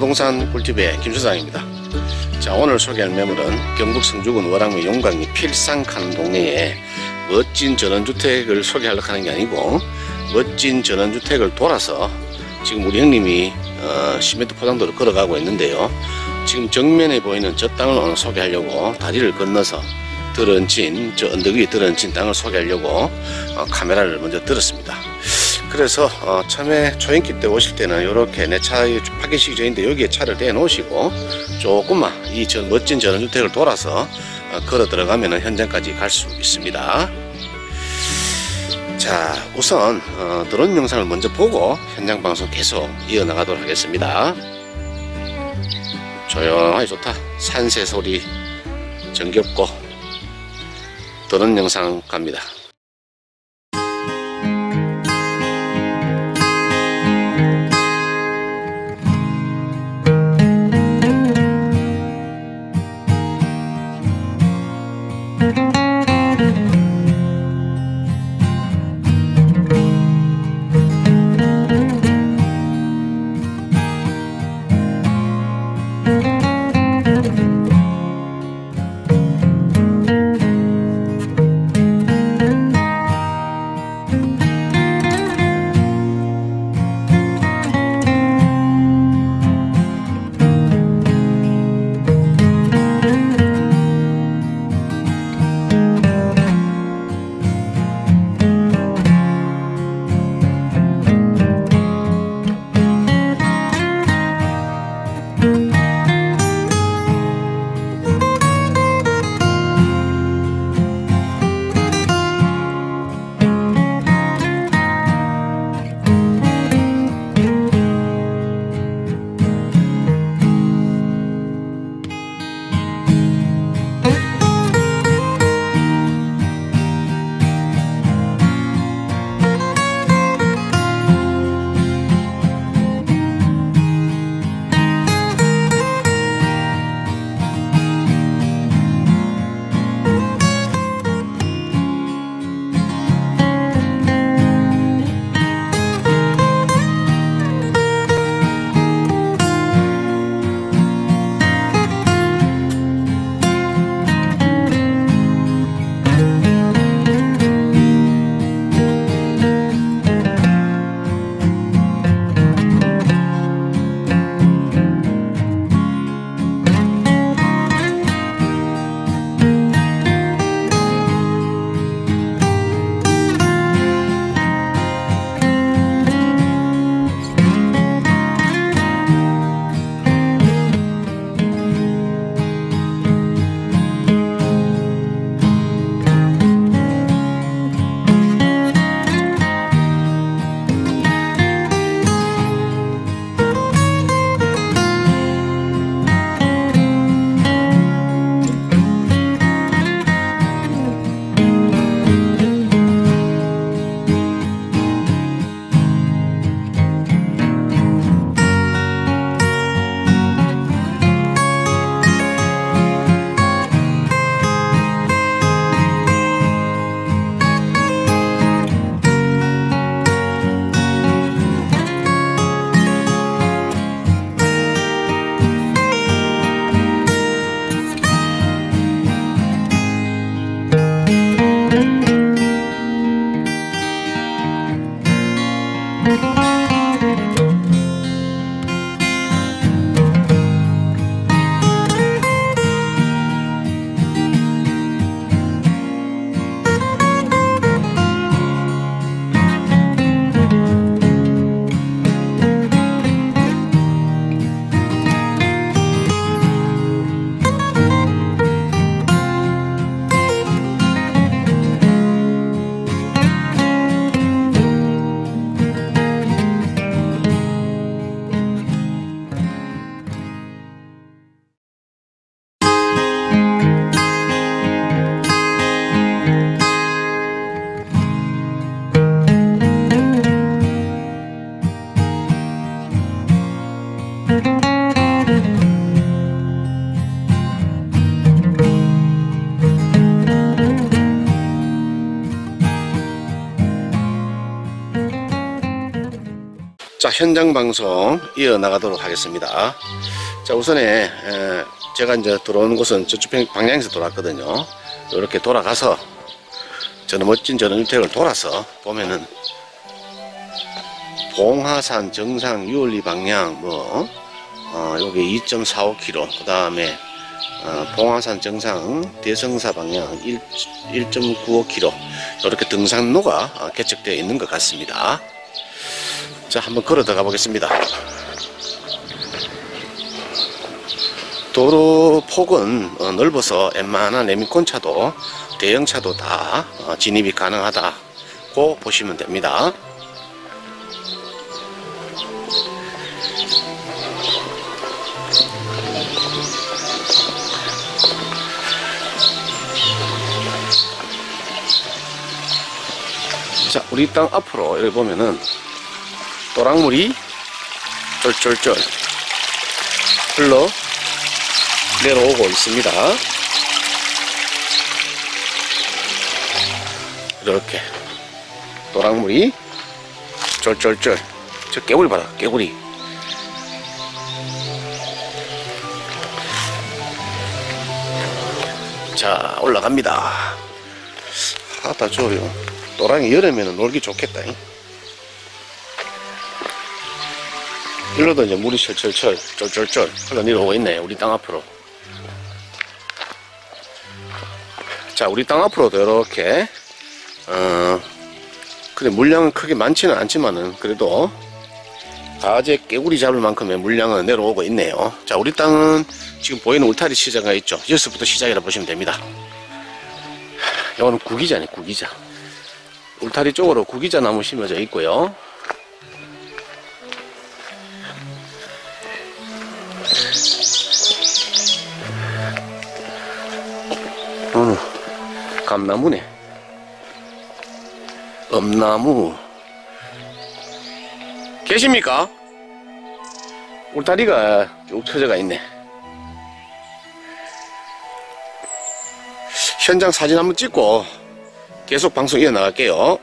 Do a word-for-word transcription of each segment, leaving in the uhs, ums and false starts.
부동산 꿀팁의 김수장입니다. 자, 오늘 소개할 매물은 경북 성주군 월악리 용광리 필상칸 동네에 멋진 전원주택을 소개하려고 하는 게 아니고 멋진 전원주택을 돌아서 지금 우리 형님이 어, 시멘트 포장도를 걸어가고 있는데요. 지금 정면에 보이는 저 땅을 오늘 소개하려고 다리를 건너서 들얹힌 저 언덕 위에 들얹힌 땅을 소개하려고 어, 카메라를 먼저 들었습니다. 그래서 어, 처음에 초인기 때 오실 때는 이렇게 내 차에 파킹식이 저인데 여기에 차를 대 놓으시고 조금만 이 저 멋진 전원주택을 돌아서 어, 걸어 들어가면 현장까지 갈 수 있습니다. 자, 우선 어, 드론 영상을 먼저 보고 현장 방송 계속 이어나가도록 하겠습니다. 조용하게 좋다. 산새 소리 정겹고 드론 영상 갑니다. 현장 방송 이어나가도록 하겠습니다. 자, 우선에 에, 제가 이제 들어오는 곳은 저쪽 방향에서 돌았거든요. 이렇게 돌아가서 저는 멋진 전원주택을 돌아서 보면은 봉하산 정상 유월리 방향 뭐 어, 여기 이 점 사오 킬로미터, 그 다음에 어, 봉하산 정상 대성사 방향 일 점 구오 킬로미터 이렇게 등산로가 어, 개척되어 있는 것 같습니다. 자, 한번 걸어 들어가 보겠습니다. 도로 폭은 어, 넓어서 웬만한 레미콘차도 대형차도 다 어, 진입이 가능하다고 보시면 됩니다. 자, 우리 땅 앞으로 여기 보면은 또랑물이 쫄쫄쫄 흘러 내려오고 있습니다. 이렇게 또랑물이 쫄쫄쫄. 저 깨구리 봐라, 깨구리. 자, 올라갑니다. 하다 좋아요. 또랑이 여름에는 놀기 좋겠다. 일로도 이제 물이 철철철 쫄쫄쫄 흘러 내려오고 있네, 우리 땅 앞으로. 자, 우리 땅 앞으로도 이렇게 어 근데 물량은 크게 많지는 않지만은 그래도 가재 깨구리 잡을 만큼의 물량은 내려오고 있네요. 자, 우리 땅은 지금 보이는 울타리 시장가 있죠. 여기서부터 시작이라 보시면 됩니다. 이거는 구기자네, 구기자. 울타리 쪽으로 구기자 나무 심어져 있고요. 어, 감나무네. 엄나무. 계십니까? 울타리가 쭉 쳐져가 있네. 현장 사진 한번 찍고 계속 방송 이어나갈게요.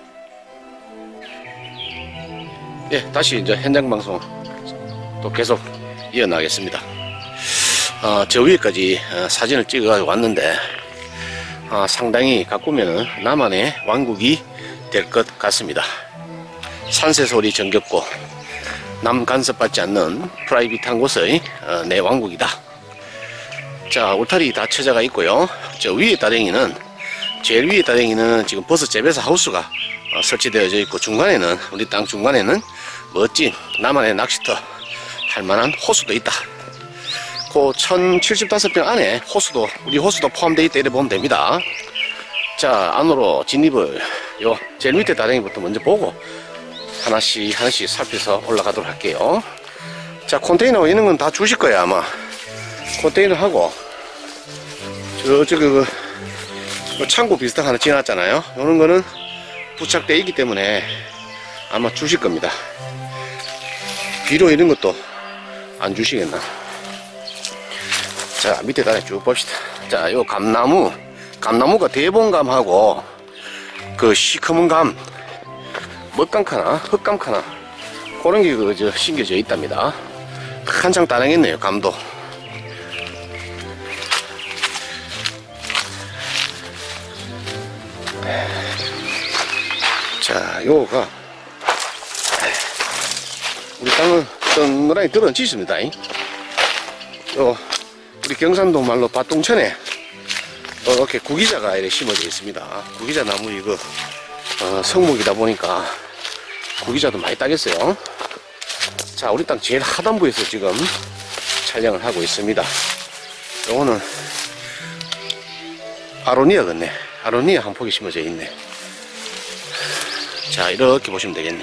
예, 다시 이제 현장 방송 또 계속 이어나가겠습니다. 어, 저 위에까지 어, 사진을 찍어 왔는데 어, 상당히 가꾸면은 나만의 왕국이 될 것 같습니다. 산새소리 정겹고 남 간섭받지 않는 프라이빗한 곳의 어, 내 왕국이다. 자, 울타리 다 쳐져가 있고요. 저 위에 따댕이는, 제일 위에 따댕이는 지금 버섯 재배사 하우스가 어, 설치되어져 있고, 중간에는, 우리 땅 중간에는 멋진 나만의 낚시터 할만한 호수도 있다. 그 천칠십오 평 안에 호수도, 우리 호수도 포함되어 있다, 이래 보면 됩니다. 자, 안으로 진입을 요 제일 밑에 따댕이부터 먼저 보고 하나씩 하나씩 살펴서 올라가도록 할게요. 자, 컨테이너 이런 건 다 주실 거야 아마. 컨테이너 하고 저쪽 그 창고 비슷한 거 하나 지어놨잖아요. 이런 거는 부착되어 있기 때문에 아마 주실 겁니다. 비료 이런 것도 안 주시겠나. 자, 밑에 다리 쭉 봅시다. 자, 요 감나무, 감나무가 대봉감하고 그 시커먼 감, 먹감 카나 흙감 카나 그런 게 그 저 심겨져 있답니다. 한창 따내겠네요, 감도. 자, 요거가 우리 땅은 덩그라니 들어지십니다. 요 우리 경산도 말로 밭동천에 이렇게 구기자가 이렇게 심어져 있습니다. 구기자 나무 이거 어, 성목이다 보니까 구기자도 많이 따겠어요. 자, 우리 땅 제일 하단부에서 지금 촬영을 하고 있습니다. 요거는 아로니아겠네. 아로니아 한 폭이 심어져 있네. 자, 이렇게 보시면 되겠네.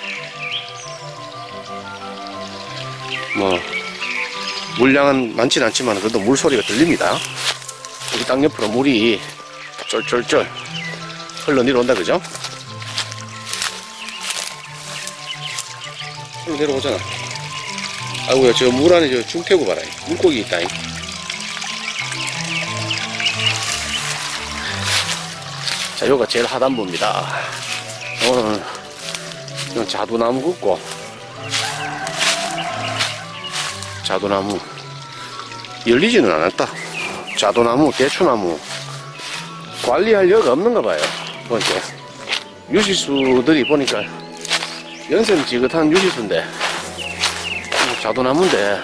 뭐 물량은 많진 않지만 그래도 물소리가 들립니다. 우리 땅 옆으로 물이 쫄쫄쫄 흘러 내려온다, 그죠? 흘러 내려오잖아. 아이고야, 저 물 안에 저 중태고 봐라. 물고기 있다. 자, 요가 제일 하단부입니다. 오늘 자두나무 긋고 자두나무 열리지는 않았다. 자두나무, 대추나무 관리할 여가 없는가 봐요. 보니까 유시수들이 보니까 연세는 지긋한 유시수인데 자두나무인데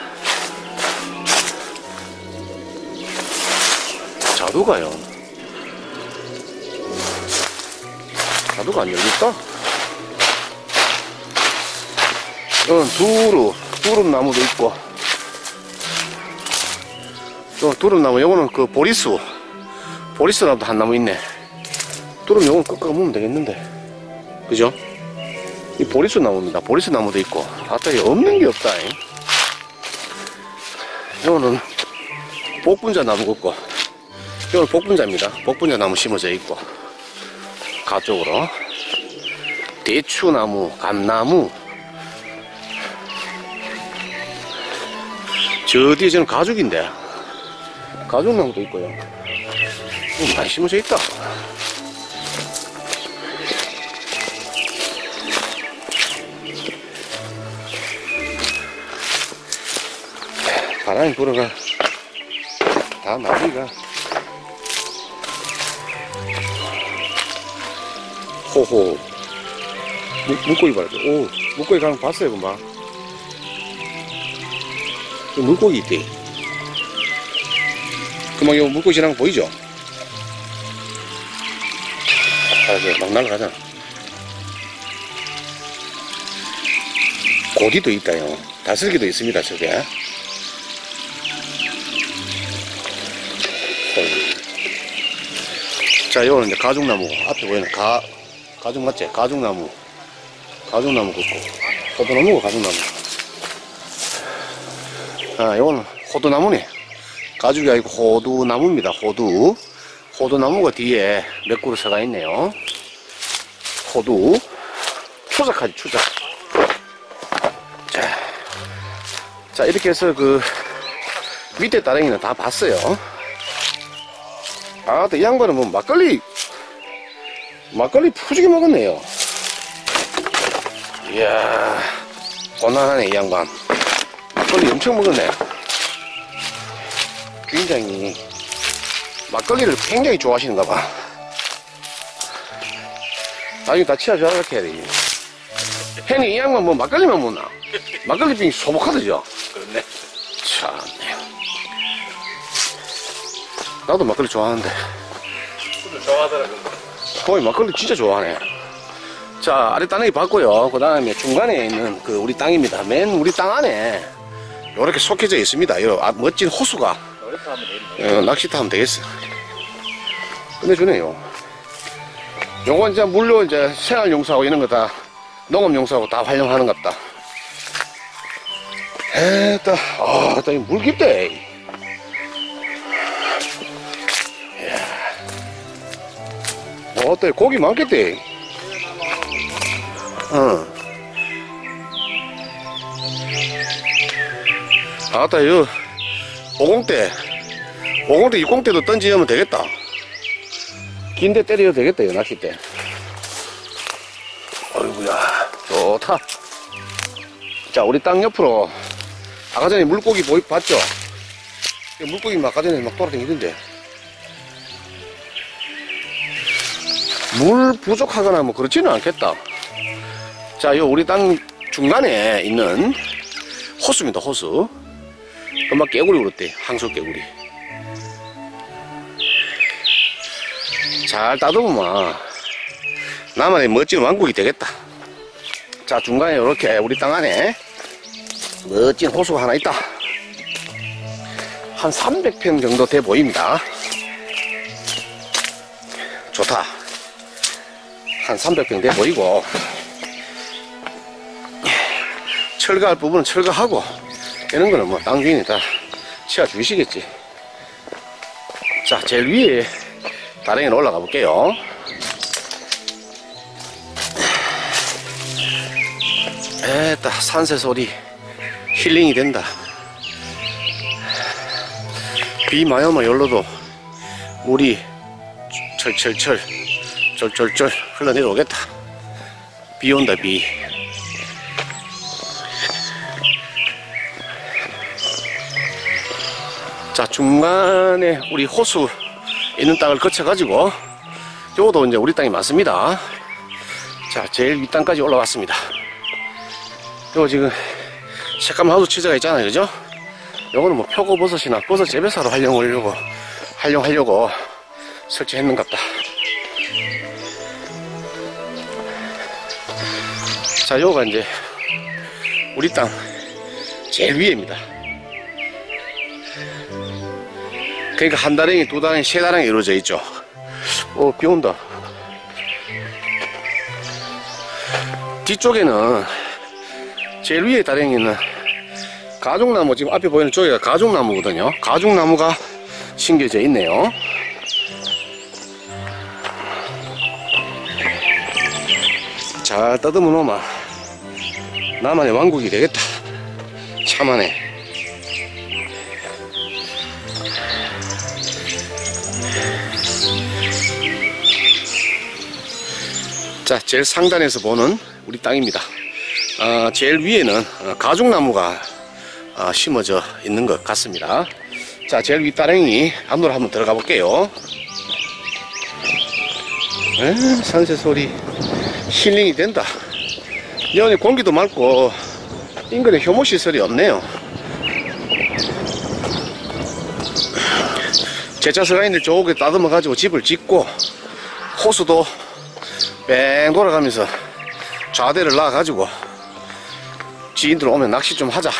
자두가요. 자두가 안 열렸다. 이건 두루, 두릅나무도 있고, 또 두릅나무, 요거는 그 보리수, 보리수나무도 한 나무 있네. 두릅 요거는 꺾어 보면 되겠는데. 그죠? 이 보리수 나무입니다. 보리수 나무도 있고. 아따, 없는 게 없다. 잉? 요거는 복분자 나무 같고, 요거는 복분자입니다. 복분자 나무 심어져 있고, 가쪽으로. 대추나무, 감나무, 저 뒤에 저는 가죽인데 가죽나무도 있고요. 많이 심어져 있다. 바람이 불어가 다 나비가 호호 물, 물고기 봐라. 오, 물고기 가는 거 봤어요 금방. 물고기 있대. 금방 요 물고기 지나간 거 보이죠? 아, 막 날아가잖아. 고디도 있다요. 다슬기도 있습니다, 저게. 자, 요거는 이제 가죽나무. 앞에 보이는 가, 가죽 맞지? 가죽나무. 가죽나무 긋고. 호두나무가 가죽나무. 아, 요거는 호두나무네. 가죽이 아니고 호두나무입니다. 호두. 호두나무가 뒤에 몇 그루 서가 있네요. 호두. 추작하지, 추작. 자, 자, 이렇게 해서 그, 밑에 따릉이는 다 봤어요. 아, 또 이 양반은 뭐 막걸리, 막걸리 푸지게 먹었네요. 이야, 곤란하네, 이 양반. 막걸리 엄청 먹었네. 굉장히 막걸리를 굉장히 좋아하시는가 봐. 나중에 다 치아 좋아하게 해야 돼. 형님 이 양반 뭐 막걸리만 먹나? 막걸리 빙이 소복하더죠? 그렇네. 참네. 나도 막걸리 좋아하는데. 술을 좋아하더라. 거의 막걸리 진짜 좋아하네. 자, 아래 따릉이 봤고요. 그 다음에 중간에 있는 그 우리 땅입니다. 맨 우리 땅 안에 이렇게 속해져 있습니다. 이 아, 멋진 호수가. 어, 낚시터 하면 되겠어. 끝내주네요. 요건 이제 물로 이제 생활용수하고 이런 거 다 농업용수하고 다 활용하는 것 같다. 에따, 아, 딱 물 깊대. 어, 어때? 고기 많겠대. 어. 아따, 요, 오공대. 오공대, 육공대도 던지면 되겠다. 긴데 때려도 되겠다, 요, 낚싯대. 어이구야, 좋다. 자, 우리 땅 옆으로, 아까 전에 물고기 보이, 봤죠? 물고기 막 아까 전에 막 돌아다니던데. 물 부족하거나 뭐 그렇지는 않겠다. 자, 요 우리 땅 중간에 있는 호수입니다, 호수. 금방 깨구리 그렇대, 항소 깨구리. 잘 따듬으면 나만의 멋진 왕국이 되겠다. 자, 중간에 이렇게 우리 땅 안에 멋진 호수가 하나 있다. 한 삼백 평 정도 돼 보입니다. 좋다. 한 삼백 평 돼 보이고, 철거할 부분은 철거하고, 이런 거는 뭐 땅 주인이 다 치워 주시겠지. 자, 제일 위에 다랭이로 올라가 볼게요. 에따, 산새 소리 힐링이 된다. 비 많이 오면 열로도 물이 철철철 쫄쫄쫄 흘러내려오겠다. 비 온다, 비. 자, 중간에 우리 호수 있는 땅을 거쳐가지고 요것도 이제 우리 땅이 많습니다. 자, 제일 윗땅까지 올라왔습니다. 요거 지금 색감 하우스 치즈가 있잖아요, 그죠? 요거는 뭐 표고버섯이나 버섯 재배사로 활용하려고 활용하려고 설치했는갑다. 자, 요거가 이제 우리 땅 제일 위에입니다. 그러니까 한 다랭이, 두 다랭이, 세 다랭이 이루어져 있죠. 어, 비 온다. 뒤쪽에는 제일 위에 다랭이는 가죽나무, 지금 앞에 보이는 쪽에가 가죽나무거든요. 가죽나무가 심겨져 있네요. 잘 따듬어 놓으면 나만의 왕국이 되겠다. 참하네. 자, 제일 상단에서 보는 우리 땅입니다. 어, 제일 위에는 가죽나무가 어, 심어져 있는 것 같습니다. 자, 제일 윗다랭이 안으로 한번 들어가 볼게요. 에, 산새 소리 힐링이 된다. 여기 공기도 맑고 인근에 효모시설이 없네요. 제차서가인들 저기 따듬어 가지고 집을 짓고 호수도 뺑 돌아가면서 좌대를 놔 가지고 지인들 오면 낚시 좀 하자,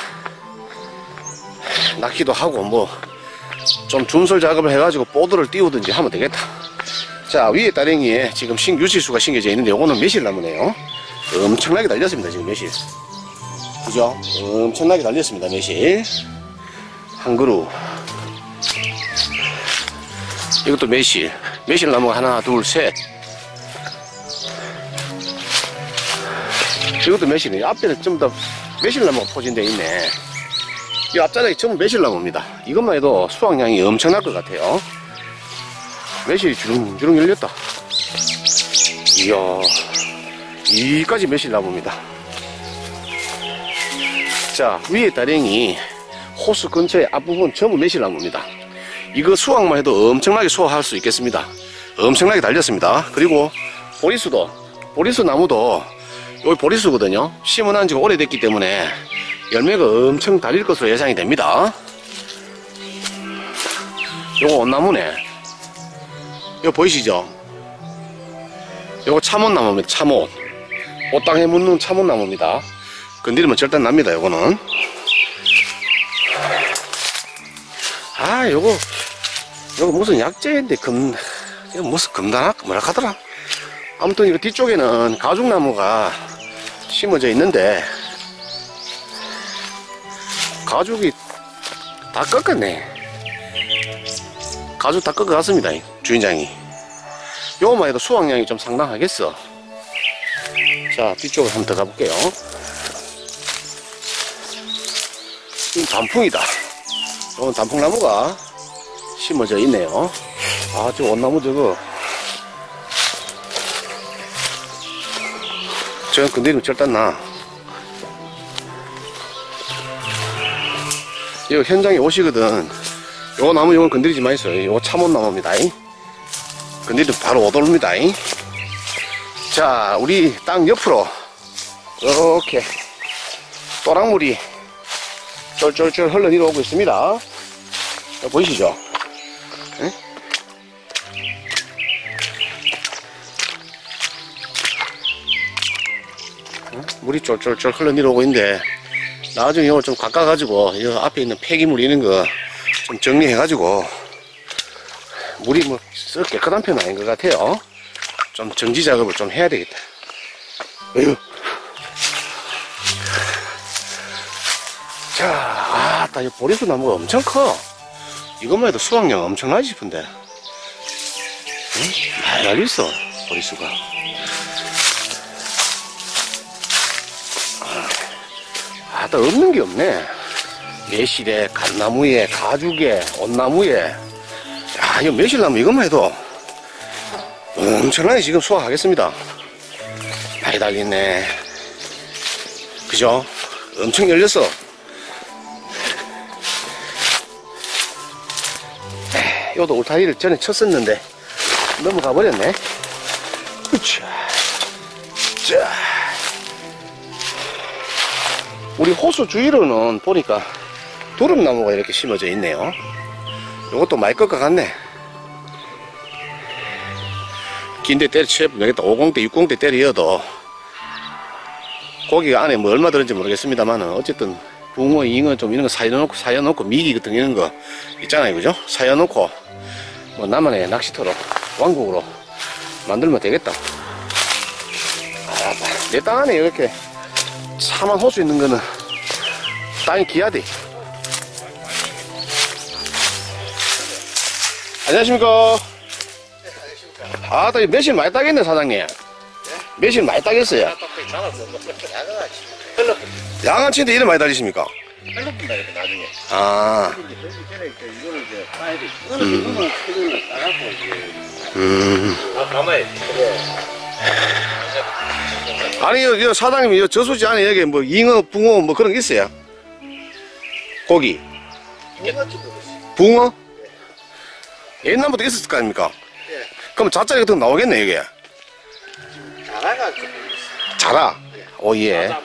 낚시도 하고 뭐 좀 준설 작업을 해가지고 보드를 띄우든지 하면 되겠다. 자, 위에 따랭이에 지금 신 유실수가 심겨져 있는데 요거는 매실나무네요. 엄청나게 달렸습니다. 지금 매실, 그죠? 엄청나게 달렸습니다. 매실 한 그루. 이것도 매실, 매실나무가 하나 둘 셋. 이것도 매실이에요. 앞에는 좀 더 매실나무가 포진되어 있네. 이 앞자락이 전부 매실나무입니다. 이것만 해도 수확량이 엄청날 것 같아요. 매실이 주렁주렁 열렸다. 이야, 이까지 매실나무입니다. 자, 위에 다랭이 호수 근처의 앞부분 전부 매실나무입니다. 이거 수확만 해도 엄청나게 수확할 수 있겠습니다. 엄청나게 달렸습니다. 그리고 보리수도, 보리수 나무도 여기 보리수거든요. 심어난 지가 오래됐기 때문에 열매가 엄청 달릴 것으로 예상이 됩니다. 요거 온나무네. 이거 보이시죠? 요거 참원나무입니다. 참원. 옷땅에 묻는 참원나무입니다. 건드리면 절대 납니다. 요거는. 아, 요거 요거 무슨 약재인데 금 이거 무슨 금단학 뭐라 하더라. 아무튼 이거 뒤쪽에는 가죽나무가 심어져 있는데 가죽이 다 꺾었네. 가죽 다 꺾어갔습니다. 주인장이. 요거만 해도 수확량이 좀 상당하겠어. 자, 뒤쪽으로 한번 들어가 볼게요. 이 단풍이다. 요건 단풍나무가 심어져 있네요. 아, 저 온나무 저거 저건 건드리면 절대 나. 이거 현장에 오시거든. 요 나무 요건 건드리지 마세요. 요거 참원나무입니다. 건드리면 바로 오돌입니다. 자, 우리 땅 옆으로 이렇게 또랑물이 쫄쫄쫄 흘러 내려오고 있습니다. 보이시죠? 에? 물이 쫄쫄쫄 흘러 내려오고 있는데 나중에 이걸 좀 깎아가지고 이 앞에 있는 폐기물 이런 거 좀 정리해가지고 물이 뭐 썩 깨끗한 편은 아닌 것 같아요. 좀 정지 작업을 좀 해야 되겠다. 에휴. 자, 아, 이 보리수 나무가 엄청 커. 이것만 해도 수확량 엄청나지 싶은데. 응? 많이 달려있어, 보리수가. 아, 또 없는 게 없네. 매실에, 갓나무에, 가죽에, 온나무에. 야, 이거 매실나무 이것만 해도 엄청나게 지금 수확하겠습니다. 많이 달렸네. 그죠? 엄청 열렸어. 요도 울타리를 전에 쳤었는데 넘어가 버렸네. 으쌰. 자, 우리 호수 주위로는 보니까 두릅나무가 이렇게 심어져 있네요. 요것도 말 것 같네. 긴데 때려치면 되겠다. 오십 대 육십 대 때려도 고기가 안에 뭐 얼마 들었는지 모르겠습니다만은 어쨌든 붕어, 잉어 좀 이런 거 사여놓고 사여놓고 미기 같은 이런 거 있잖아요, 그죠? 사여놓고 뭐 나만의 낚시터로 왕국으로 만들면 되겠다. 아, 내 땅 안에 이렇게 참한 호수 있는 거는 땅이 귀하대. 안녕하십니까? 아, 또 매실 많이 따겠네, 사장님. 네? 매실 많이 따겠어요. 양아치인데 이래 많이 달리십니까? 흘러본다, 이렇게 나중에. 아. 음. 음. 아, 가만히. 아니, 여, 여 사장님, 여 저수지 안에 여기 뭐 잉어, 붕어 뭐 그런 게 있어요? 고기. 붕어? 네. 옛날부터 있었을 거 아닙니까? 네. 그럼 자짜리 같은 거 나오겠네, 이게. 자라가 좀 있어. 자라? 네. 오, 예.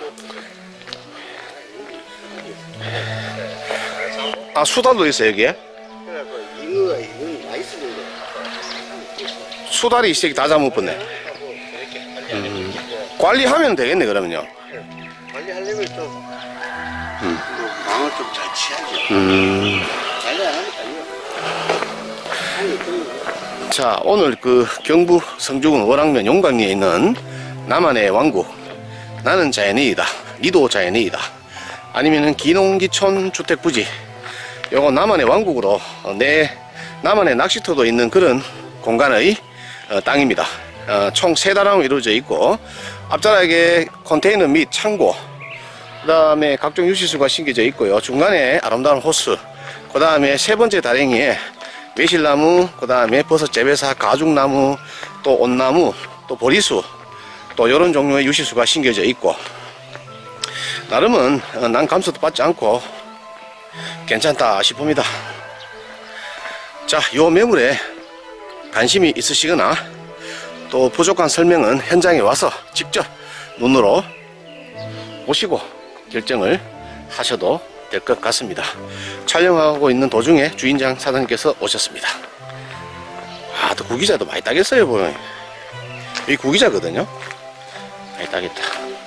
아, 수달도 있어요, 여기에? 그래갖고, 잉어가, 잉어 많이 쓰는 거. 수달이 이 새끼 다 잡아먹었네. 음. 관리하면 되겠네, 그러면요. 관리하려면 좀, 음. 망을 좀 잘 치야죠. 음. 관리 안 하니까, 이거. 자, 오늘 그 경부 성주군 월왕면 용강리에 있는 나만의 왕국, 나는 자연이이다, 니도 자연이이다, 아니면은 기농기촌 주택부지, 요거 나만의 왕국으로 내 나만의 낚시터도 있는 그런 공간의 어, 땅입니다. 어, 총 세 다랑으로 이루어져 있고, 앞자락에 컨테이너 및 창고, 그 다음에 각종 유시수가 심겨져 있고요. 중간에 아름다운 호수, 그 다음에 세 번째 다랭이에 매실나무, 그 다음에 버섯 재배사, 가죽나무, 또 온나무, 또 보리수, 또 이런 종류의 유시수가 심겨져 있고, 나름은 어, 난 감소도 받지 않고 괜찮다 싶습니다. 자, 요 매물에 관심이 있으시거나 또 부족한 설명은 현장에 와서 직접 눈으로 보시고 결정을 하셔도 될 것 같습니다. 촬영하고 있는 도중에 주인장 사장님께서 오셨습니다. 아, 또 구기자도 많이 따겠어요, 보여. 이 구기자거든요. 많이 따겠다.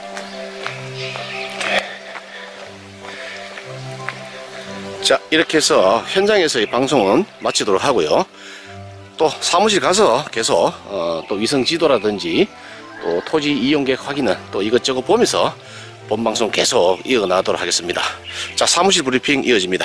자, 이렇게 해서 현장에서의 방송은 마치도록 하고요. 또 사무실 가서 계속 어, 또 위성 지도라든지 또 토지 이용 계획 확인은 또 이것저것 보면서 본방송 계속 이어나가도록 하겠습니다. 자, 사무실 브리핑 이어집니다.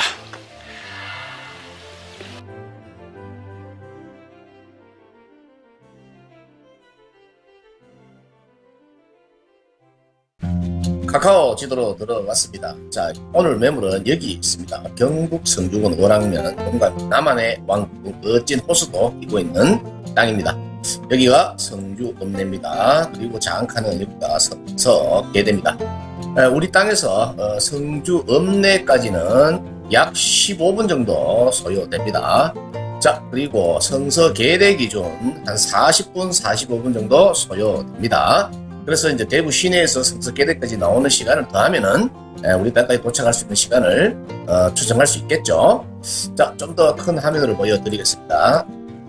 카카오 지도로 들어왔습니다. 자, 오늘 매물은 여기 있습니다. 경북 성주군 월왕면 용강 나만의 왕국 멋진 호수도 있고 있는 땅입니다. 여기가 성주 읍내입니다. 그리고 장카는 여기가 서계대입니다. 우리 땅에서 성주 읍내까지는 약 십오 분 정도 소요됩니다. 자, 그리고 성서계대 기준 한 사십 분, 사십오 분 정도 소요됩니다. 그래서 이제 대구 시내에서 성서계대까지 나오는 시간을 더하면은 우리 땅까지 도착할 수 있는 시간을 어, 추정할 수 있겠죠. 자, 좀 더 큰 화면으로 보여드리겠습니다.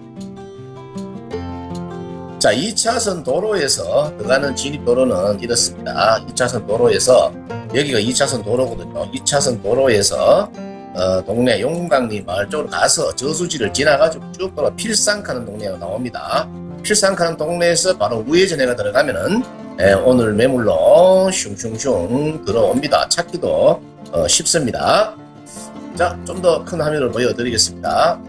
자, 이 차선 도로에서 들어가는 진입도로는 이렇습니다. 이 차선 도로에서, 여기가 이 차선 도로거든요. 이 차선 도로에서 어, 동네 용강리 마을 쪽으로 가서 저수지를 지나가지고 쭉 돌아 필상카는 동네가 나옵니다. 필상카는 동네에서 바로 우회전해가 들어가면은 에, 오늘 매물로 슝슝슝 들어옵니다. 찾기도 어, 쉽습니다. 자, 좀 더 큰 화면을 보여드리겠습니다.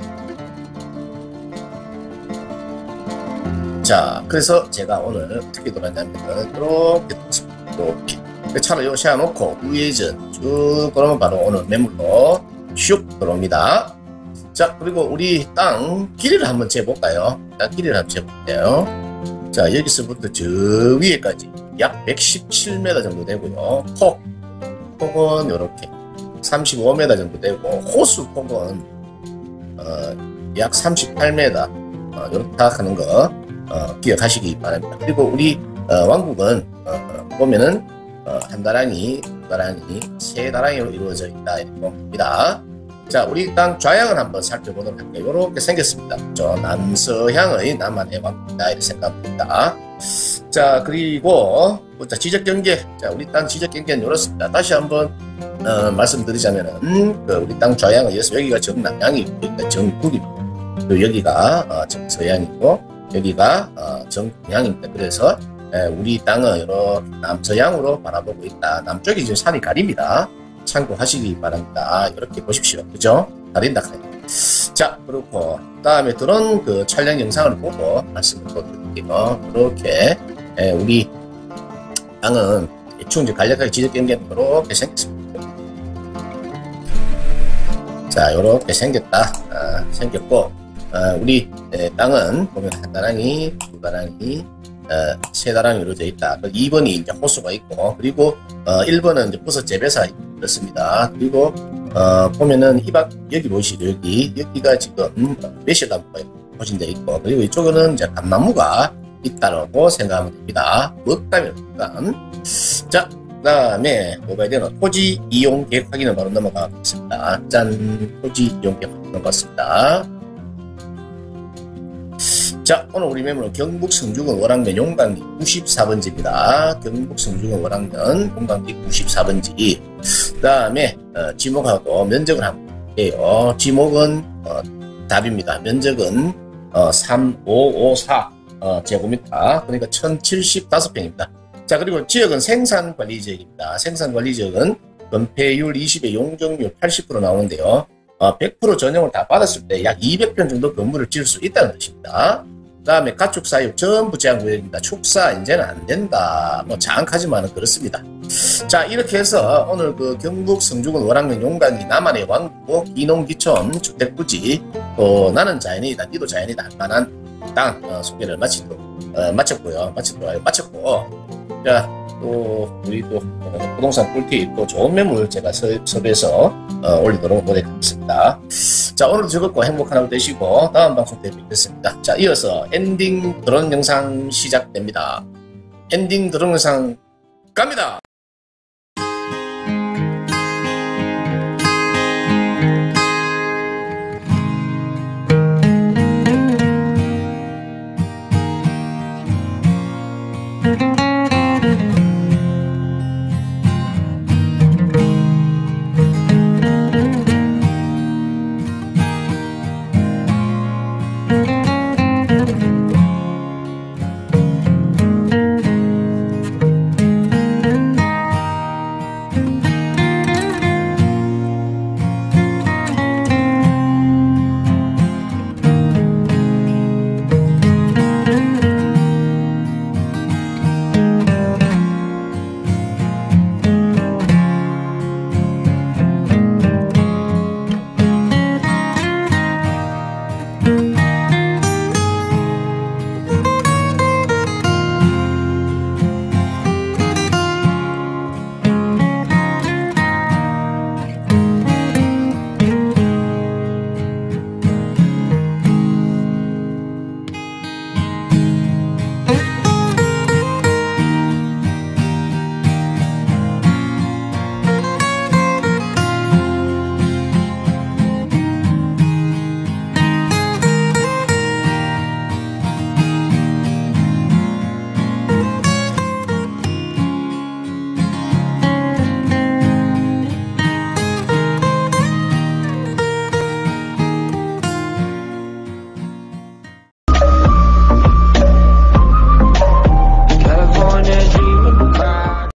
자, 그래서 제가 오늘 어떻게 돌았냐면은 이렇게 이렇게 차를 요 세워놓고 우회전 쭉 그러면 바로 오늘 매물로 슉 들어옵니다. 자, 그리고 우리 땅 길이를 한번 재볼까요? 땅 길이를 한번 재볼게요. 자, 여기서부터 저 위에까지 약 백십칠 미터 정도 되고요. 폭, 폭은 요렇게 삼십오 미터 정도 되고, 호수 폭은 어, 어, 약 삼십팔 미터 어, 이렇다 하는 거 어, 기억하시기 바랍니다. 그리고 우리 어, 왕국은 어, 보면은 어, 한 다랑이, 두 다랑이, 세 다랑이로 이루어져 있다 이렇게 봅니다. 자, 우리 땅 좌향을 한번 살펴보도록 할게요. 이렇게 생겼습니다. 저 남서향의 남한의 왕국이다 이렇게 생각합니다. 자, 그리고 자, 지적 경계. 자, 우리 땅 지적 경계는 이렇습니다. 다시 한번 어, 말씀드리자면은 음, 그 우리 땅 좌향에 의해서 여기가 정남향이고 여기가 정북이고 그리고 여기가 어, 정서향이고 여기가 어, 정동향입니다. 그래서 에, 우리 땅은 이렇게 남서향으로 바라보고 있다. 남쪽이 지금 산이 가립니다. 참고하시기 바랍니다. 이렇게 보십시오. 그죠? 가린다. 자, 그렇고 다음에 드론 그 촬영 영상을 보고 말씀을 또 드릴게요. 이렇게 에, 우리 땅은 대충 이제 간략하게 지적 경계는 이렇게 생겼습니다. 자, 이렇게 생겼다. 아, 생겼고 아, 우리 에, 땅은 보면 한 다랑이, 두 다랑이, 어, 세 다랑이 이루어져 있다. 이 번이 이제 호수가 있고 그리고 어, 일 번은 이제 버섯 재배사 그렇습니다. 그리고 어, 보면은 이박 여기 보시죠. 여기 여기가 지금 매실나무가 포진되어 있고 그리고 이쪽은 이제 감나무가 있다라고 생각하면 됩니다. 먹담이니까. 자, 그다음에 뭐가 되나 토지 이용 계획 확인을 바로 넘어가겠습니다. 짠, 토지 이용 계획 확인 넘어갔습니다. 자, 오늘 우리 매물은 경북 성주군 월왕면 용광리 구십사 번지입니다. 경북 성주군 월왕면 용광리 구십사 번지. 그 다음에 어, 지목하고 면적을 한번 볼게요. 지목은 어, 답입니다. 면적은 어, 삼천오백오십사 어, 제곱미터, 그러니까 천칠십오 평입니다. 자, 그리고 지역은 생산관리지역입니다. 생산관리지역은 건폐율 이십에 용적률 팔십 퍼센트 나오는데요. 어, 백 퍼센트 전용을 다 받았을 때 약 이백 평 정도 건물을 지을 수 있다는 뜻입니다. 그 다음에 가축 사육 전부 제한구역입니다. 축사 이제는 안 된다. 뭐 장악하지만은 그렇습니다. 자, 이렇게 해서 오늘 그 경북 성주군 월왕면 용광리 남한의 왕국 기농기촌 주택부지 또 나는 자연이다 니도 자연이다 할 만한 땅 어, 소개를 마치도록 어, 마쳤고요. 마치도록 마쳤고 자, 또 우리 또 어, 부동산 꿀팁 또 좋은 매물 제가 서, 섭외해서 어, 올리도록 노력하겠습니다. 자, 오늘도 즐겁고 행복한 하루 되시고 다음 방송 때 뵙겠습니다. 자, 이어서 엔딩 드론 영상 시작됩니다. 엔딩 드론 영상 갑니다.